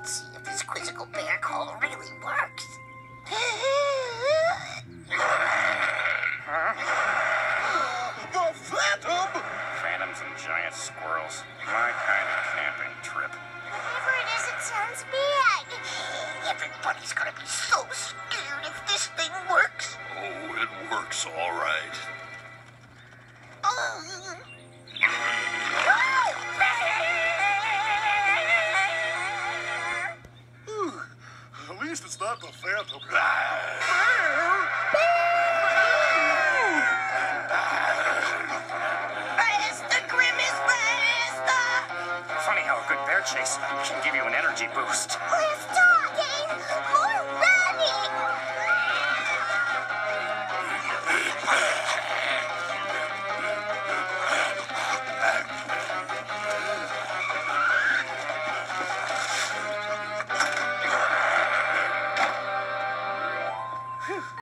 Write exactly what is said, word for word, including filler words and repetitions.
Let's see if this quizzical bear call really works. The Phantom! Phantoms and giant squirrels. My kind of camping trip. Whatever it is, it sounds bad. Everybody's gonna be so scared if this thing works. Oh, it works all right. Oh. Whew. At least it's not the Phantom. It's the grimmest basta! Funny how a good bear chase can give you an energy boost. Let's talk!